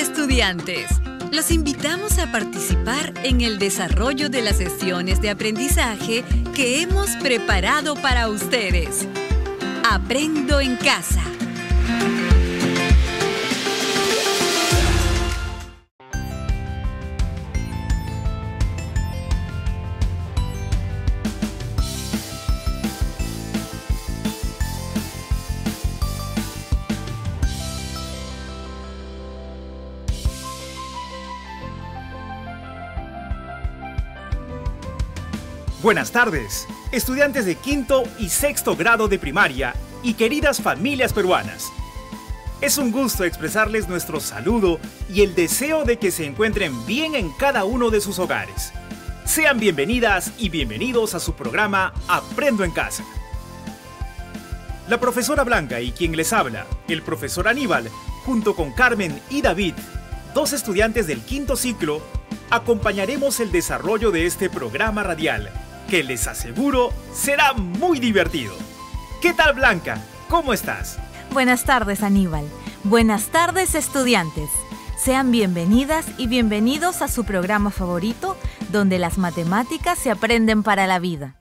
estudiantes. Los invitamos a participar en el desarrollo de las sesiones de aprendizaje que hemos preparado para ustedes. Aprendo en casa. Buenas tardes, estudiantes de quinto y sexto grado de primaria y queridas familias peruanas. Es un gusto expresarles nuestro saludo y el deseo de que se encuentren bien en cada uno de sus hogares. Sean bienvenidas y bienvenidos a su programa Aprendo en Casa. La profesora Blanca y quien les habla, el profesor Aníbal, junto con Carmen y David, dos estudiantes del quinto ciclo, acompañaremos el desarrollo de este programa radial, que les aseguro será muy divertido. ¿Qué tal, Blanca? ¿Cómo estás? Buenas tardes, Aníbal. Buenas tardes, estudiantes. Sean bienvenidas y bienvenidos a su programa favorito, donde las matemáticas se aprenden para la vida.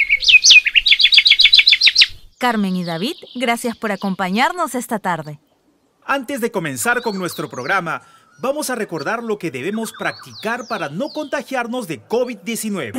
Carmen y David, gracias por acompañarnos esta tarde. Antes de comenzar con nuestro programa, vamos a recordar lo que debemos practicar para no contagiarnos de COVID-19.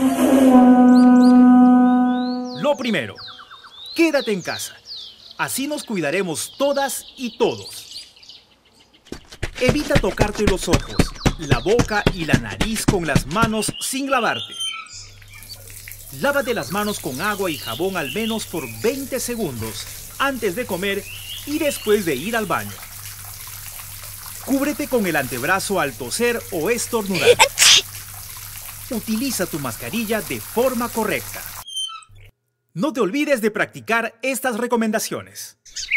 Lo primero, quédate en casa. Así nos cuidaremos todas y todos. Evita tocarte los ojos, la boca y la nariz con las manos sin lavarte. Lávate las manos con agua y jabón al menos por 20 segundos antes de comer y después de ir al baño. Cúbrete con el antebrazo al toser o estornudar. Utiliza tu mascarilla de forma correcta. No te olvides de practicar estas recomendaciones.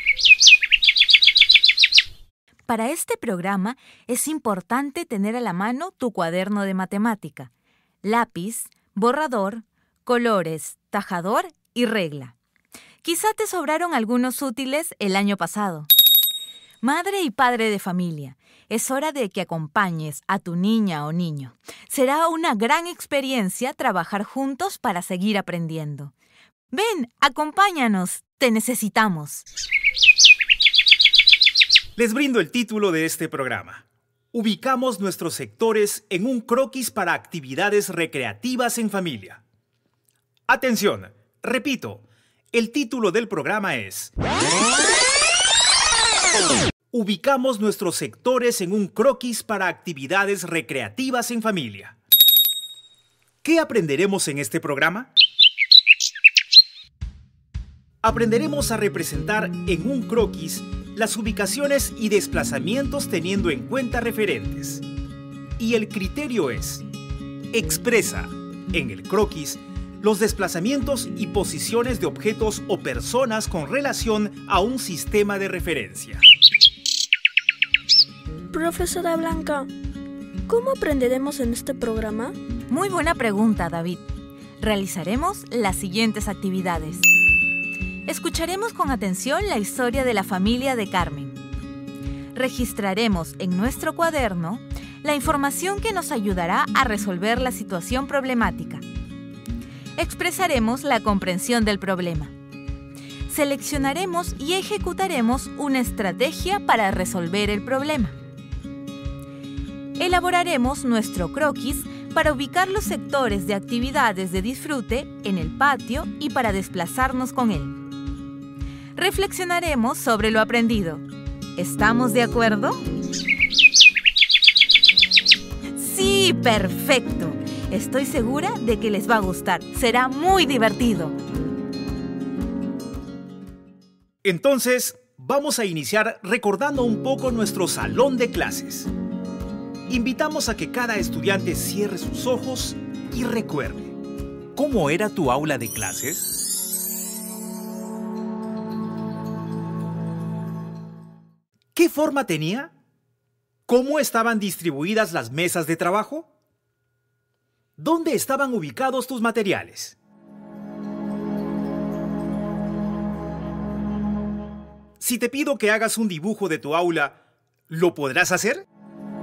Para este programa es importante tener a la mano tu cuaderno de matemática, lápiz, borrador, colores, tajador y regla. Quizá te sobraron algunos útiles el año pasado. Madre y padre de familia, es hora de que acompañes a tu niña o niño. Será una gran experiencia trabajar juntos para seguir aprendiendo. Ven, acompáñanos, te necesitamos. Les brindo el título de este programa. Ubicamos nuestros sectores en un croquis para actividades recreativas en familia. Atención, repito, el título del programa es... Ubicamos nuestros sectores en un croquis para actividades recreativas en familia. ¿Qué aprenderemos en este programa? Aprenderemos a representar en un croquis las ubicaciones y desplazamientos teniendo en cuenta referentes. Y el criterio es: expresa en el croquis los desplazamientos y posiciones de objetos o personas con relación a un sistema de referencia. Profesora Blanca, ¿cómo aprenderemos en este programa? Muy buena pregunta, David. Realizaremos las siguientes actividades. Escucharemos con atención la historia de la familia de Carmen. Registraremos en nuestro cuaderno la información que nos ayudará a resolver la situación problemática. Expresaremos la comprensión del problema. Seleccionaremos y ejecutaremos una estrategia para resolver el problema. Elaboraremos nuestro croquis para ubicar los sectores de actividades de disfrute en el patio y para desplazarnos con él. Reflexionaremos sobre lo aprendido. ¿Estamos de acuerdo? ¡Sí! ¡Perfecto! Estoy segura de que les va a gustar. Será muy divertido. Entonces, vamos a iniciar recordando un poco nuestro salón de clases. Invitamos a que cada estudiante cierre sus ojos y recuerde. ¿Cómo era tu aula de clases? ¿Qué forma tenía? ¿Cómo estaban distribuidas las mesas de trabajo? ¿Dónde estaban ubicados tus materiales? Si te pido que hagas un dibujo de tu aula, ¿lo podrás hacer?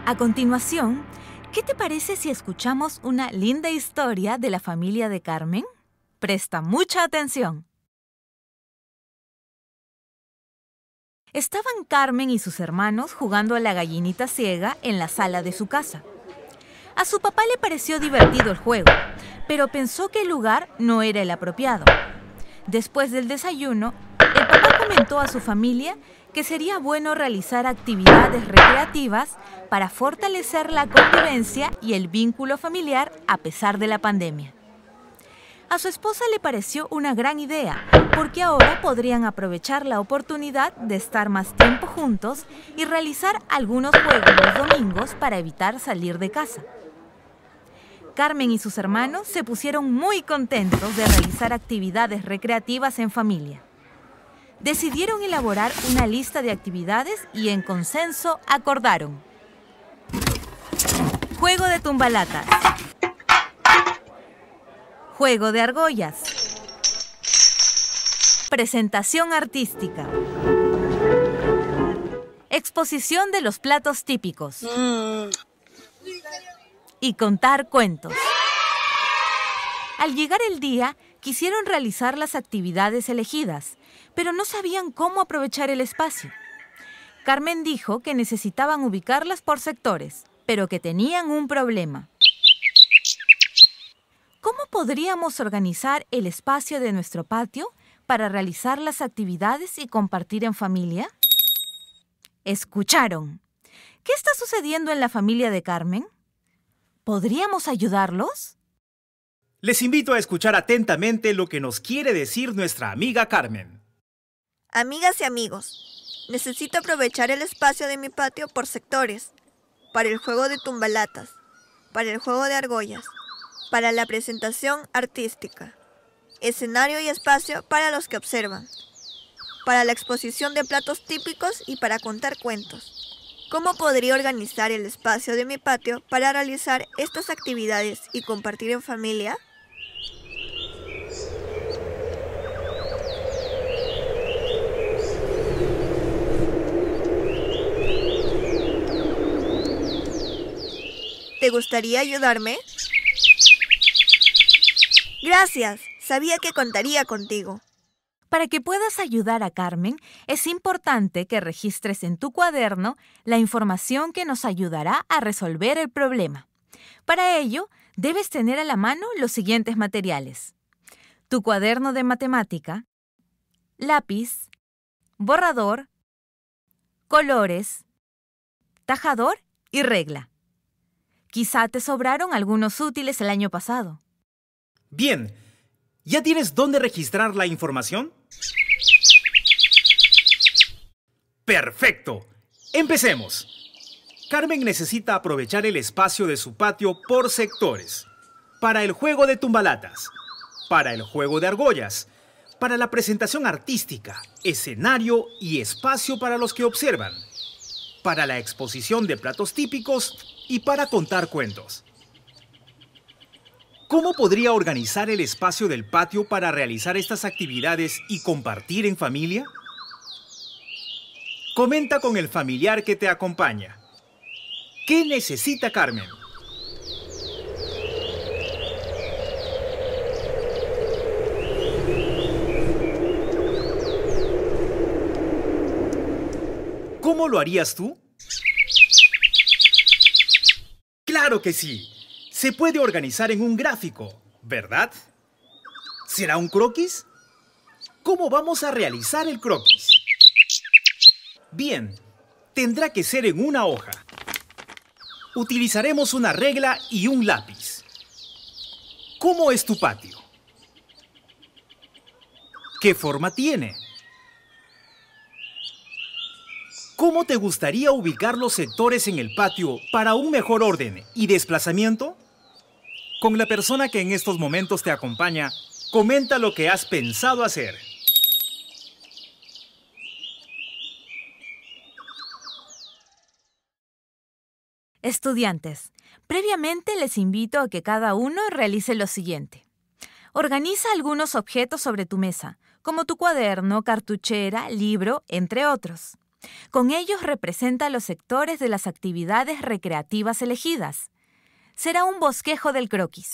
A continuación, ¿qué te parece si escuchamos una linda historia de la familia de Carmen? Presta mucha atención. Estaban Carmen y sus hermanos jugando a la gallinita ciega en la sala de su casa. A su papá le pareció divertido el juego, pero pensó que el lugar no era el apropiado. Después del desayuno, el papá comentó a su familia que sería bueno realizar actividades recreativas para fortalecer la convivencia y el vínculo familiar a pesar de la pandemia. A su esposa le pareció una gran idea, porque ahora podrían aprovechar la oportunidad de estar más tiempo juntos y realizar algunos juegos los domingos para evitar salir de casa. Carmen y sus hermanos se pusieron muy contentos de realizar actividades recreativas en familia. Decidieron elaborar una lista de actividades y en consenso acordaron: juego de tumbalatas, juego de argollas, presentación artística, exposición de los platos típicos y contar cuentos. Al llegar el día, quisieron realizar las actividades elegidas, pero no sabían cómo aprovechar el espacio. Carmen dijo que necesitaban ubicarlas por sectores, pero que tenían un problema. ¿Cómo podríamos organizar el espacio de nuestro patio para realizar las actividades y compartir en familia? ¿Escucharon? ¿Qué está sucediendo en la familia de Carmen? ¿Podríamos ayudarlos? Les invito a escuchar atentamente lo que nos quiere decir nuestra amiga Carmen. Amigas y amigos, necesito aprovechar el espacio de mi patio por sectores, para el juego de tumbalatas, para el juego de argollas, para la presentación artística, escenario y espacio para los que observan, para la exposición de platos típicos y para contar cuentos. ¿Cómo podría organizar el espacio de mi patio para realizar estas actividades y compartir en familia? ¿Te gustaría ayudarme? Gracias, sabía que contaría contigo. Para que puedas ayudar a Carmen, es importante que registres en tu cuaderno la información que nos ayudará a resolver el problema. Para ello, debes tener a la mano los siguientes materiales: tu cuaderno de matemática, lápiz, borrador, colores, tajador y regla. Quizá te sobraron algunos útiles el año pasado. Bien, ¿ya tienes dónde registrar la información? ¡Perfecto! ¡Empecemos! Carmen necesita aprovechar el espacio de su patio por sectores. Para el juego de tumbalatas, para el juego de argollas, para la presentación artística, escenario y espacio para los que observan, para la exposición de platos típicos y para contar cuentos. ¿Cómo podría organizar el espacio del patio para realizar estas actividades y compartir en familia? Comenta con el familiar que te acompaña. ¿Qué necesita Carmen? ¿Cómo lo harías tú? ¡Claro que sí! Se puede organizar en un gráfico, ¿verdad? ¿Será un croquis? ¿Cómo vamos a realizar el croquis? Bien, tendrá que ser en una hoja. Utilizaremos una regla y un lápiz. ¿Cómo es tu patio? ¿Qué forma tiene? ¿Cómo te gustaría ubicar los sectores en el patio para un mejor orden y desplazamiento? Con la persona que en estos momentos te acompaña, comenta lo que has pensado hacer. Estudiantes, previamente les invito a que cada uno realice lo siguiente. Organiza algunos objetos sobre tu mesa, como tu cuaderno, cartuchera, libro, entre otros. Con ellos representa los sectores de las actividades recreativas elegidas. Será un bosquejo del croquis.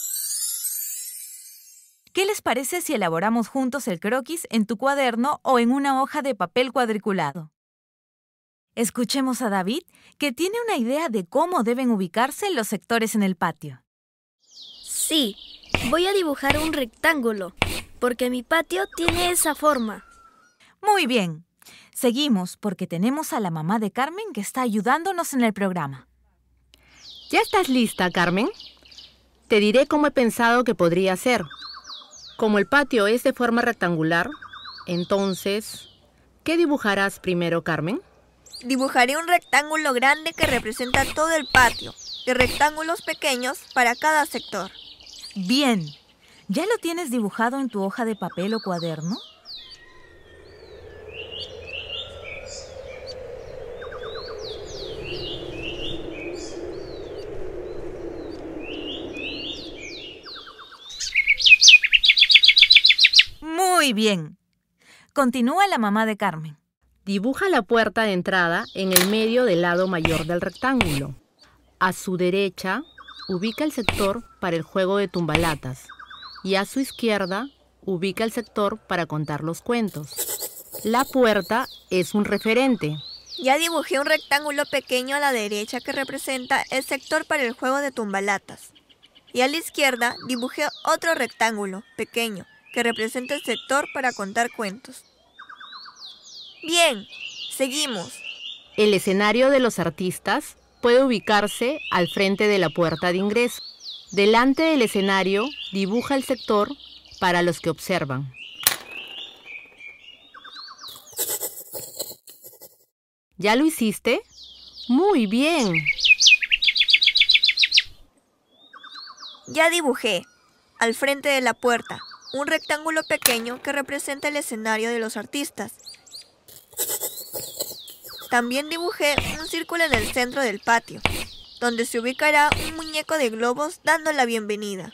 ¿Qué les parece si elaboramos juntos el croquis en tu cuaderno o en una hoja de papel cuadriculado? Escuchemos a David, que tiene una idea de cómo deben ubicarse los sectores en el patio. Sí, voy a dibujar un rectángulo, porque mi patio tiene esa forma. Muy bien. Seguimos porque tenemos a la mamá de Carmen que está ayudándonos en el programa. ¿Ya estás lista, Carmen? Te diré cómo he pensado que podría ser. Como el patio es de forma rectangular, entonces, ¿qué dibujarás primero, Carmen? Dibujaré un rectángulo grande que representa todo el patio y rectángulos pequeños para cada sector. Bien. ¿Ya lo tienes dibujado en tu hoja de papel o cuaderno? Muy bien. Continúa la mamá de Carmen. Dibuja la puerta de entrada en el medio del lado mayor del rectángulo. A su derecha, ubica el sector para el juego de tumbalatas y a su izquierda, ubica el sector para contar los cuentos. La puerta es un referente. Ya dibujé un rectángulo pequeño a la derecha que representa el sector para el juego de tumbalatas. Y a la izquierda dibujé otro rectángulo pequeño que representa el sector para contar cuentos. Bien, seguimos. El escenario de los artistas puede ubicarse al frente de la puerta de ingreso. Delante del escenario, dibuja el sector para los que observan. ¿Ya lo hiciste? ¡Muy bien! Ya dibujé, al frente de la puerta, un rectángulo pequeño que representa el escenario de los artistas. También dibujé un círculo en el centro del patio, donde se ubicará un muñeco de globos dando la bienvenida.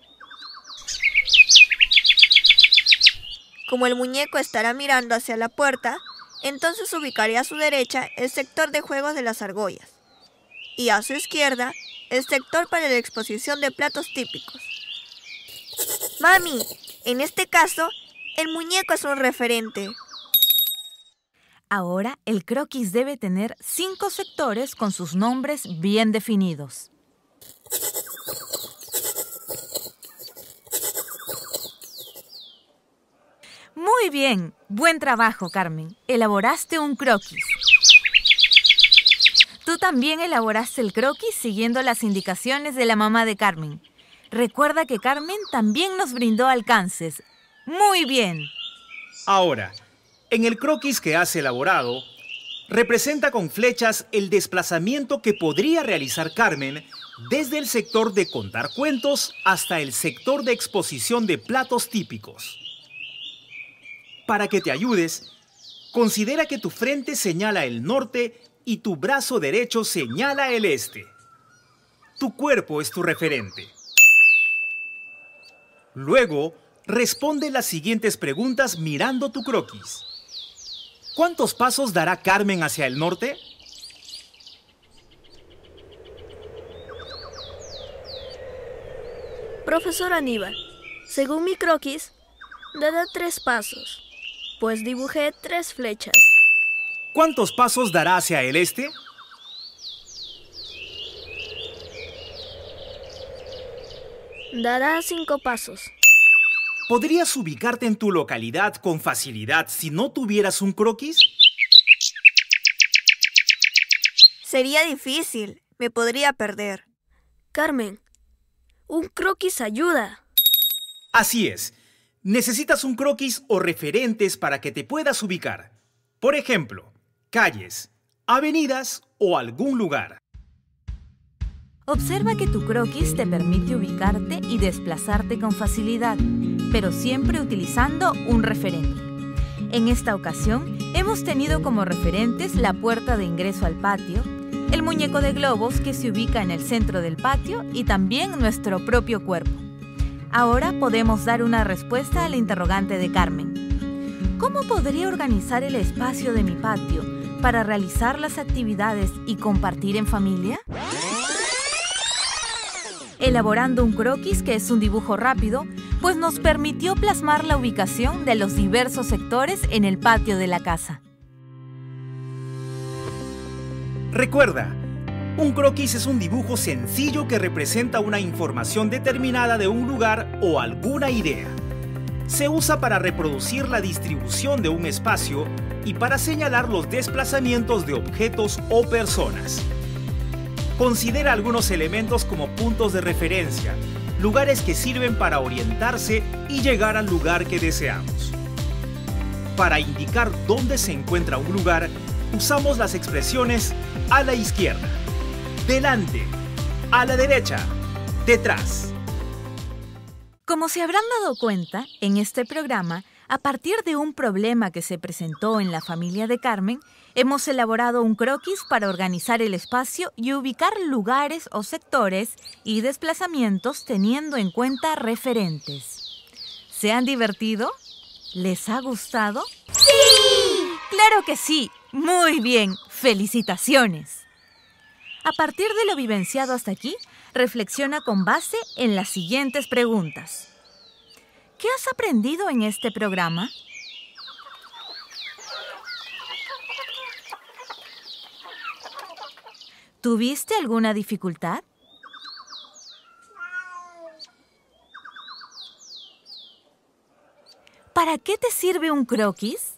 Como el muñeco estará mirando hacia la puerta, entonces ubicaré a su derecha el sector de juegos de las argollas y a su izquierda el sector para la exposición de platos típicos. Mami, en este caso, el muñeco es un referente. Ahora, el croquis debe tener 5 sectores con sus nombres bien definidos. Muy bien, buen trabajo, Carmen. Elaboraste un croquis. Tú también elaboraste el croquis siguiendo las indicaciones de la mamá de Carmen. Recuerda que Carmen también nos brindó alcances. ¡Muy bien! Ahora, en el croquis que has elaborado, representa con flechas el desplazamiento que podría realizar Carmen desde el sector de contar cuentos hasta el sector de exposición de platos típicos. Para que te ayudes, considera que tu frente señala el norte y tu brazo derecho señala el este. Tu cuerpo es tu referente. Luego, responde las siguientes preguntas mirando tu croquis. ¿Cuántos pasos dará Carmen hacia el norte? Profesor Aníbal, según mi croquis, dará 3 pasos, pues dibujé 3 flechas. ¿Cuántos pasos dará hacia el este? Dará 5 pasos. ¿Podrías ubicarte en tu localidad con facilidad si no tuvieras un croquis? Sería difícil, me podría perder. Carmen, un croquis ayuda. Así es. Necesitas un croquis o referentes para que te puedas ubicar. Por ejemplo, calles, avenidas o algún lugar. Observa que tu croquis te permite ubicarte y desplazarte con facilidad, pero siempre utilizando un referente. En esta ocasión, hemos tenido como referentes la puerta de ingreso al patio, el muñeco de globos que se ubica en el centro del patio y también nuestro propio cuerpo. Ahora podemos dar una respuesta a la interrogante de Carmen. ¿Cómo podría organizar el espacio de mi patio para realizar las actividades y compartir en familia? Elaborando un croquis, que es un dibujo rápido, pues nos permitió plasmar la ubicación de los diversos sectores en el patio de la casa. Recuerda, un croquis es un dibujo sencillo que representa una información determinada de un lugar o alguna idea. Se usa para reproducir la distribución de un espacio y para señalar los desplazamientos de objetos o personas. Considera algunos elementos como puntos de referencia, lugares que sirven para orientarse y llegar al lugar que deseamos. Para indicar dónde se encuentra un lugar, usamos las expresiones a la izquierda, delante, a la derecha, detrás. Como se habrán dado cuenta, en este programa, a partir de un problema que se presentó en la familia de Carmen, hemos elaborado un croquis para organizar el espacio y ubicar lugares o sectores y desplazamientos teniendo en cuenta referentes. ¿Se han divertido? ¿Les ha gustado? ¡Sí! ¡Claro que sí! ¡Muy bien! ¡Felicitaciones! A partir de lo vivenciado hasta aquí, reflexiona con base en las siguientes preguntas. ¿Qué has aprendido en este programa? ¿Tuviste alguna dificultad? ¿Para qué te sirve un croquis?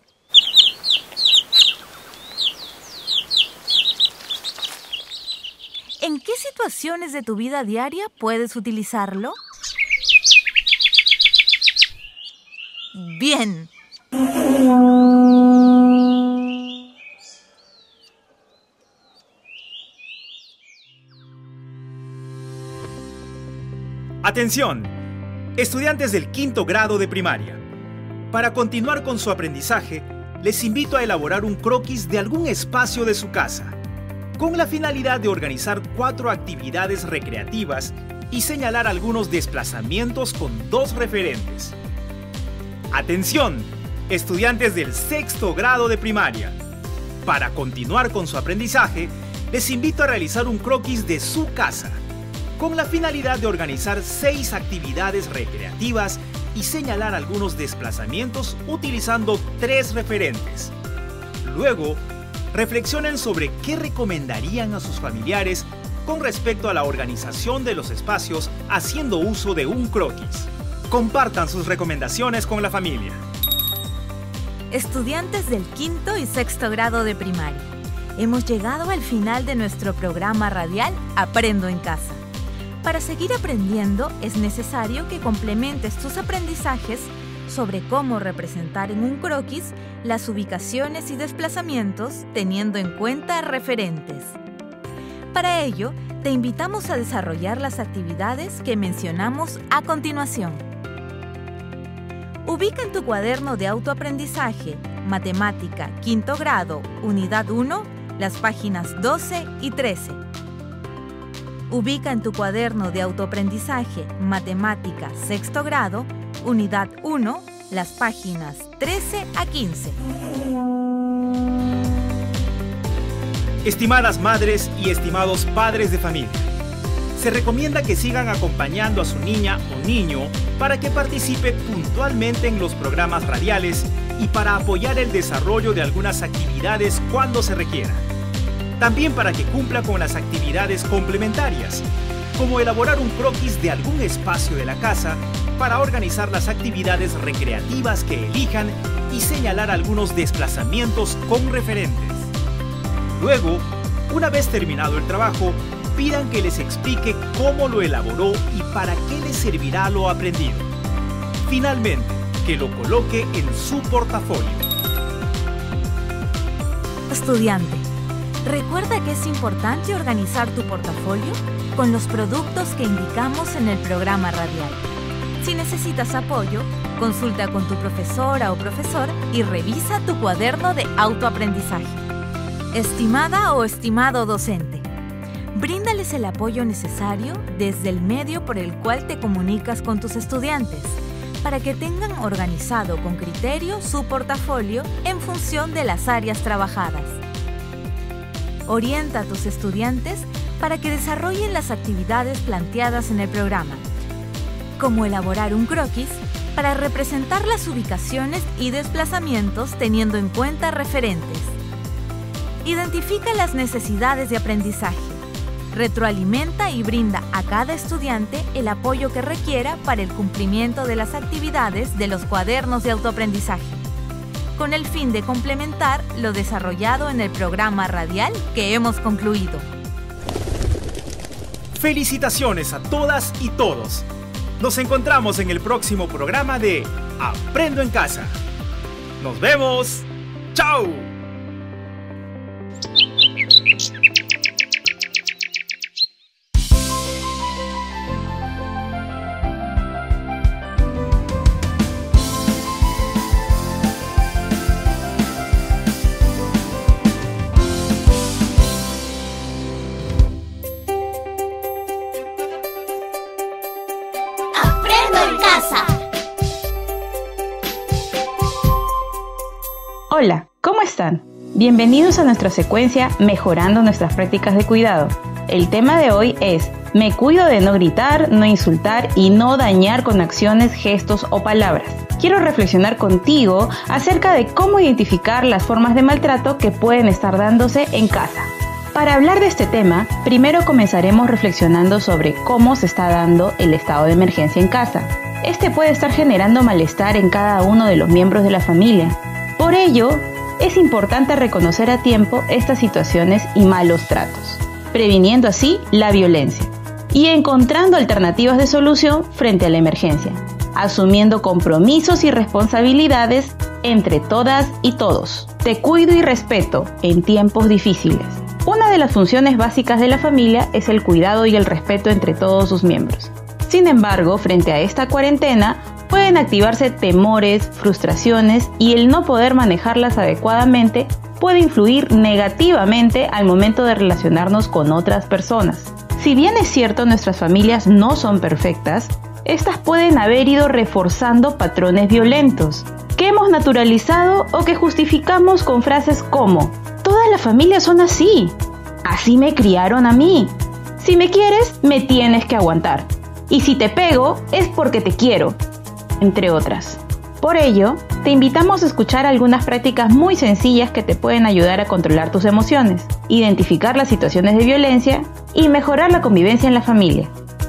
¿En qué situaciones de tu vida diaria puedes utilizarlo? ¡Bien! ¡Atención! Estudiantes del quinto grado de primaria. Para continuar con su aprendizaje, les invito a elaborar un croquis de algún espacio de su casa, con la finalidad de organizar 4 actividades recreativas y señalar algunos desplazamientos con 2 referentes. ¡Atención! Estudiantes del sexto grado de primaria. Para continuar con su aprendizaje, les invito a realizar un croquis de su casa, con la finalidad de organizar 6 actividades recreativas y señalar algunos desplazamientos utilizando 3 referentes. Luego, reflexionen sobre qué recomendarían a sus familiares con respecto a la organización de los espacios haciendo uso de un croquis. Compartan sus recomendaciones con la familia. Estudiantes del quinto y sexto grado de primaria, hemos llegado al final de nuestro programa radial Aprendo en Casa. Para seguir aprendiendo es necesario que complementes tus aprendizajes sobre cómo representar en un croquis las ubicaciones y desplazamientos teniendo en cuenta referentes. Para ello, te invitamos a desarrollar las actividades que mencionamos a continuación. Ubica en tu cuaderno de autoaprendizaje, Matemática, quinto grado, Unidad 1, las páginas 12 y 13. Ubica en tu cuaderno de autoaprendizaje, Matemática, sexto grado, Unidad 1, las páginas 13 a 15. Estimadas madres y estimados padres de familia, se recomienda que sigan acompañando a su niña o niño para que participe puntualmente en los programas radiales y para apoyar el desarrollo de algunas actividades cuando se requiera. También para que cumpla con las actividades complementarias, como elaborar un croquis de algún espacio de la casa para organizar las actividades recreativas que elijan y señalar algunos desplazamientos con referentes. Luego, una vez terminado el trabajo, pidan que les explique cómo lo elaboró y para qué les servirá lo aprendido. Finalmente, que lo coloque en su portafolio. Estudiante, recuerda que es importante organizar tu portafolio con los productos que indicamos en el programa radial. Si necesitas apoyo, consulta con tu profesora o profesor y revisa tu cuaderno de autoaprendizaje. Estimada o estimado docente, bríndales el apoyo necesario desde el medio por el cual te comunicas con tus estudiantes, para que tengan organizado con criterio su portafolio en función de las áreas trabajadas. orienta a tus estudiantes para que desarrollen las actividades planteadas en el programa, como elaborar un croquis para representar las ubicaciones y desplazamientos teniendo en cuenta referentes. Identifica las necesidades de aprendizaje. Retroalimenta y brinda a cada estudiante el apoyo que requiera para el cumplimiento de las actividades de los cuadernos de autoaprendizaje, con el fin de complementar lo desarrollado en el programa radial que hemos concluido. Felicitaciones a todas y todos. Nos encontramos en el próximo programa de Aprendo en Casa. ¡Nos vemos! ¡Chao! Hola, ¿cómo están? Bienvenidos a nuestra secuencia Mejorando nuestras prácticas de cuidado. El tema de hoy es: me cuido de no gritar, no insultar y no dañar con acciones, gestos o palabras. Quiero reflexionar contigo acerca de cómo identificar las formas de maltrato que pueden estar dándose en casa. Para hablar de este tema, primero comenzaremos reflexionando sobre cómo se está dando el estado de emergencia en casa. Este puede estar generando malestar en cada uno de los miembros de la familia. Por ello, es importante reconocer a tiempo estas situaciones y malos tratos, previniendo así la violencia y encontrando alternativas de solución frente a la emergencia, asumiendo compromisos y responsabilidades entre todas y todos. Te cuido y respeto en tiempos difíciles. Una de las funciones básicas de la familia es el cuidado y el respeto entre todos sus miembros. Sin embargo, frente a esta cuarentena, pueden activarse temores, frustraciones y el no poder manejarlas adecuadamente puede influir negativamente al momento de relacionarnos con otras personas. Si bien es cierto nuestras familias no son perfectas, estas pueden haber ido reforzando patrones violentos, que hemos naturalizado o que justificamos con frases como: todas las familias son así, así me criaron a mí, si me quieres me tienes que aguantar, y si te pego es porque te quiero, entre otras. Por ello, te invitamos a escuchar algunas prácticas muy sencillas que te pueden ayudar a controlar tus emociones, identificar las situaciones de violencia y mejorar la convivencia en la familia.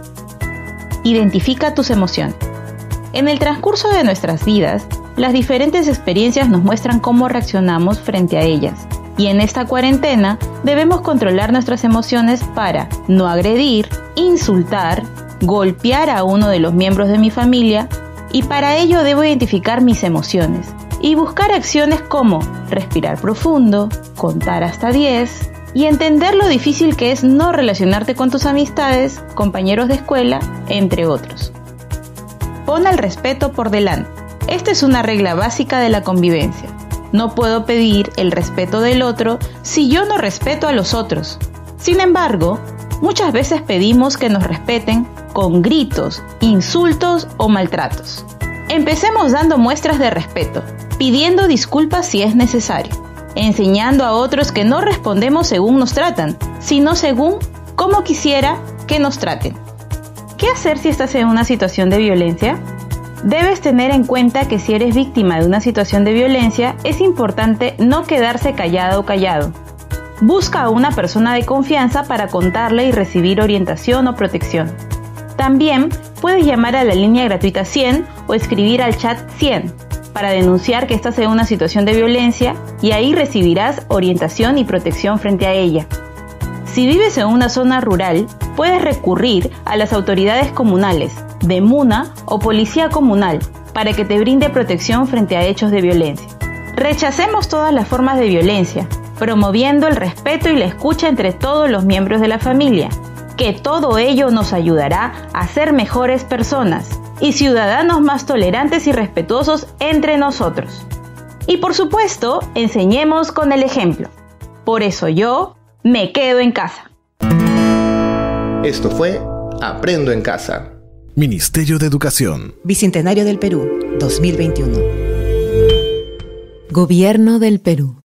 Identifica tus emociones. En el transcurso de nuestras vidas, las diferentes experiencias nos muestran cómo reaccionamos frente a ellas. Y en esta cuarentena, debemos controlar nuestras emociones para no agredir, insultar, golpear a uno de los miembros de mi familia. Y para ello debo identificar mis emociones y buscar acciones como respirar profundo, contar hasta 10 y entender lo difícil que es no relacionarte con tus amistades, compañeros de escuela, entre otros. Pon el respeto por delante. Esta es una regla básica de la convivencia. No puedo pedir el respeto del otro si yo no respeto a los otros. Sin embargo, muchas veces pedimos que nos respeten con gritos, insultos o maltratos. Empecemos dando muestras de respeto, pidiendo disculpas si es necesario, enseñando a otros que no respondemos según nos tratan, sino según cómo quisiera que nos traten. ¿Qué hacer si estás en una situación de violencia? Debes tener en cuenta que si eres víctima de una situación de violencia, es importante no quedarse callado o callado. Busca a una persona de confianza para contarle y recibir orientación o protección. También puedes llamar a la línea gratuita 100 o escribir al chat 100 para denunciar que estás en una situación de violencia y ahí recibirás orientación y protección frente a ella. Si vives en una zona rural, puedes recurrir a las autoridades comunales, de MUNA o Policía Comunal para que te brinde protección frente a hechos de violencia. Rechacemos todas las formas de violencia, promoviendo el respeto y la escucha entre todos los miembros de la familia, que todo ello nos ayudará a ser mejores personas y ciudadanos más tolerantes y respetuosos entre nosotros. Y por supuesto, enseñemos con el ejemplo. Por eso yo me quedo en casa. Esto fue Aprendo en Casa. Ministerio de Educación. Bicentenario del Perú, 2021. Gobierno del Perú.